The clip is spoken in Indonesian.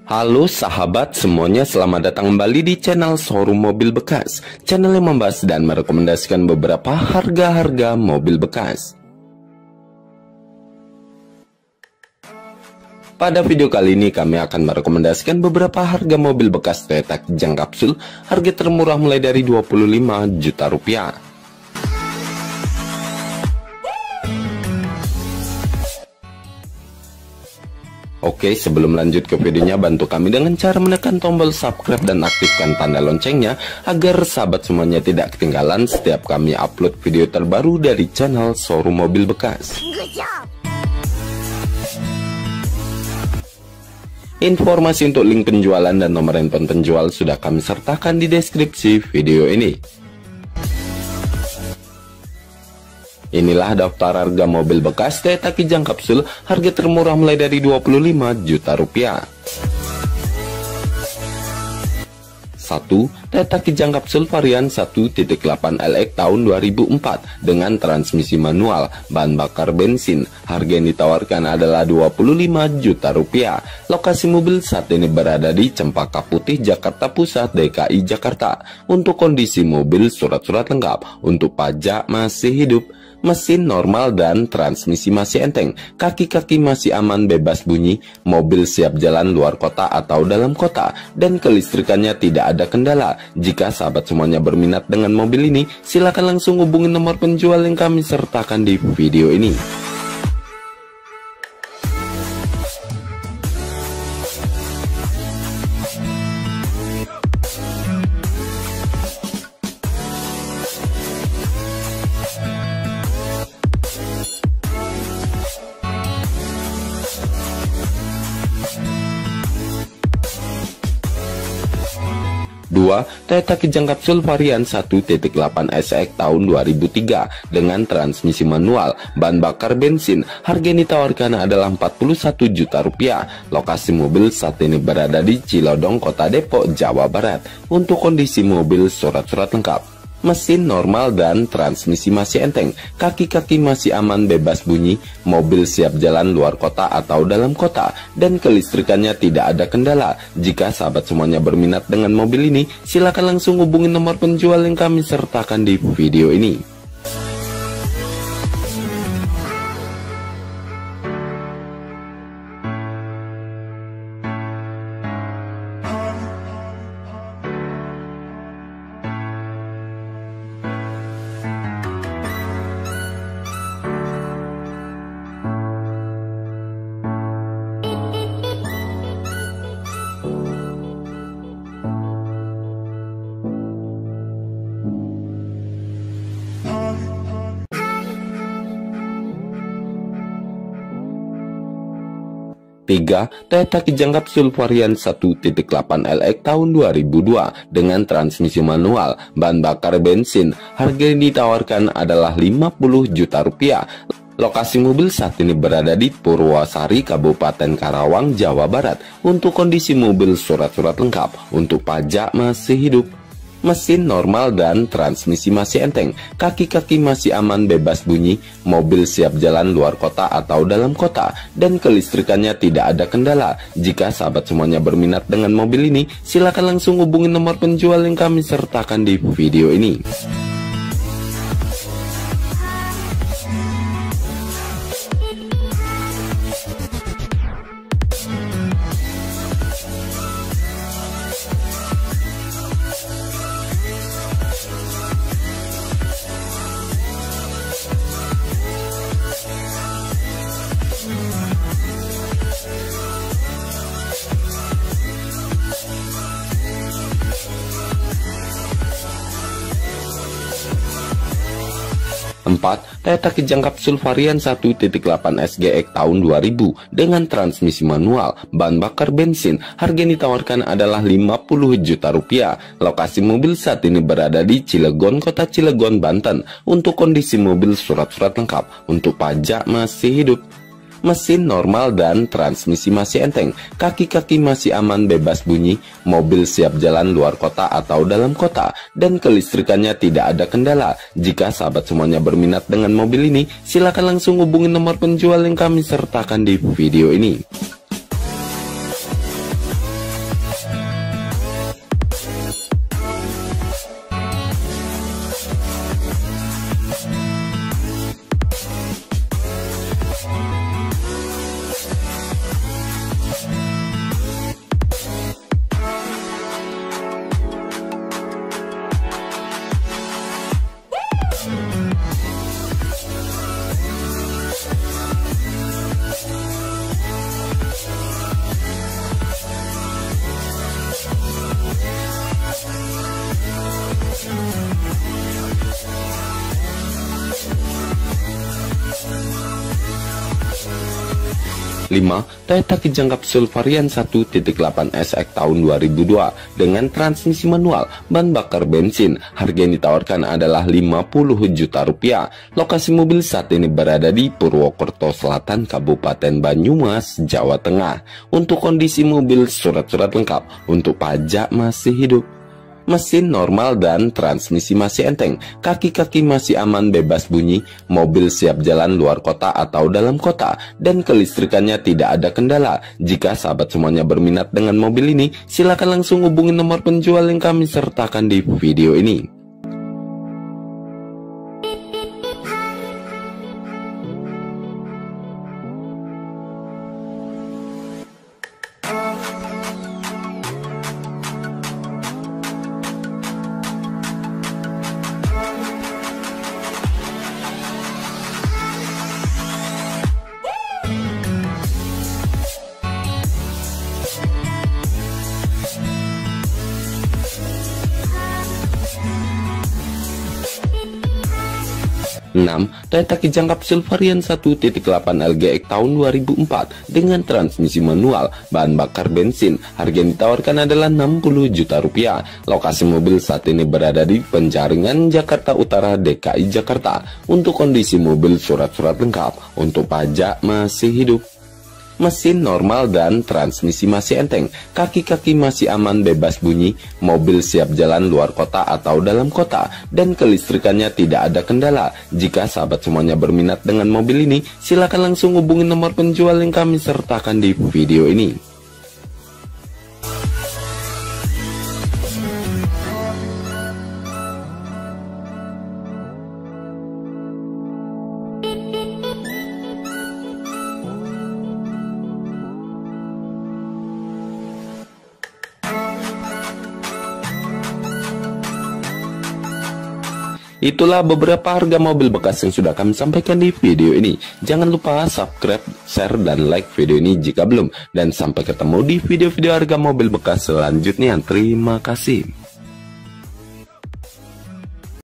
Halo sahabat semuanya, selamat datang kembali di channel Showroom Mobil Bekas, channel yang membahas dan merekomendasikan beberapa harga-harga mobil bekas. Pada video kali ini kami akan merekomendasikan beberapa harga mobil bekas Toyota Kijang Kapsul, harga termurah mulai dari 25 juta rupiah. Oke, sebelum lanjut ke videonya, bantu kami dengan cara menekan tombol subscribe dan aktifkan tanda loncengnya agar sahabat semuanya tidak ketinggalan setiap kami upload video terbaru dari channel Showroom Mobil Bekas. Informasi untuk link penjualan dan nomor handphone penjual sudah kami sertakan di deskripsi video ini. Inilah daftar harga mobil bekas Toyota Kijang Kapsul, harga termurah mulai dari 25 juta rupiah. 1. Toyota Kijang Kapsul varian 1.8 LX tahun 2004 dengan transmisi manual, bahan bakar bensin. Harga yang ditawarkan adalah 25 juta rupiah. Lokasi mobil saat ini berada di Cempaka Putih, Jakarta Pusat, DKI Jakarta. Untuk kondisi mobil, surat-surat lengkap. Untuk pajak masih hidup. Mesin normal dan transmisi masih enteng, kaki-kaki masih aman bebas bunyi, mobil siap jalan luar kota atau dalam kota, dan kelistrikannya tidak ada kendala. Jika sahabat semuanya berminat dengan mobil ini, silakan langsung hubungi nomor penjual yang kami sertakan di video ini. 2. Toyota Kijang Kapsul varian 1.8 SX tahun 2003 dengan transmisi manual, bahan bakar bensin. Harga yang ditawarkan adalah 41 juta rupiah. Lokasi mobil saat ini berada di Cilodong, Kota Depok, Jawa Barat. Untuk kondisi mobil, surat-surat lengkap. Mesin normal dan transmisi masih enteng, kaki-kaki masih aman bebas bunyi, mobil siap jalan luar kota atau dalam kota, dan kelistrikannya tidak ada kendala. Jika sahabat semuanya berminat dengan mobil ini, silakan langsung hubungi nomor penjual yang kami sertakan di video ini. 3. Toyota Kijang Kapsul varian 1.8 LX tahun 2002 dengan transmisi manual, bahan bakar bensin. Harga yang ditawarkan adalah 50 juta rupiah. Lokasi mobil saat ini berada di Purwasari, Kabupaten Karawang, Jawa Barat. Untuk kondisi mobil, surat-surat lengkap. Untuk pajak masih hidup. Mesin normal dan transmisi masih enteng, kaki-kaki masih aman bebas bunyi, mobil siap jalan luar kota atau dalam kota, dan kelistrikannya tidak ada kendala. Jika sahabat semuanya berminat dengan mobil ini, silakan langsung hubungi nomor penjual yang kami sertakan di video ini. 4. Toyota Kijang Kapsul varian 1.8 SGX tahun 2000 dengan transmisi manual, bahan bakar bensin. Harga yang ditawarkan adalah 50 juta rupiah. Lokasi mobil saat ini berada di Cilegon, Kota Cilegon, Banten. Untuk kondisi mobil, surat-surat lengkap. Untuk pajak masih hidup. Mesin normal dan transmisi masih enteng, kaki-kaki masih aman bebas bunyi, mobil siap jalan luar kota atau dalam kota, dan kelistrikannya tidak ada kendala. Jika sahabat semuanya berminat dengan mobil ini, silakan langsung hubungi nomor penjual yang kami sertakan di video ini. 5. Toyota Kijang Kapsul varian 1.8 SX tahun 2002 dengan transmisi manual, bahan bakar bensin. Harga yang ditawarkan adalah 50 juta rupiah. Lokasi mobil saat ini berada di Purwokerto Selatan, Kabupaten Banyumas, Jawa Tengah. Untuk kondisi mobil, surat-surat lengkap. Untuk pajak masih hidup. Mesin normal dan transmisi masih enteng, kaki-kaki masih aman bebas bunyi, mobil siap jalan luar kota atau dalam kota, dan kelistrikannya tidak ada kendala. Jika sahabat semuanya berminat dengan mobil ini, silakan langsung hubungi nomor penjual yang kami sertakan di video ini. Toyota Kijang Kapsul varian 1.8 LGX tahun 2004 dengan transmisi manual, bahan bakar bensin. Harga yang ditawarkan adalah 60 juta rupiah. Lokasi mobil saat ini berada di Penjaringan, Jakarta Utara, DKI Jakarta. Untuk kondisi mobil, surat-surat lengkap. Untuk pajak masih hidup. Mesin normal dan transmisi masih enteng, kaki-kaki masih aman bebas bunyi, mobil siap jalan luar kota atau dalam kota, dan kelistrikannya tidak ada kendala. Jika sahabat semuanya berminat dengan mobil ini, silakan langsung hubungi nomor penjual yang kami sertakan di video ini. Itulah beberapa harga mobil bekas yang sudah kami sampaikan di video ini. Jangan lupa subscribe, share, dan like video ini jika belum. Dan sampai ketemu di video-video harga mobil bekas selanjutnya. Terima kasih.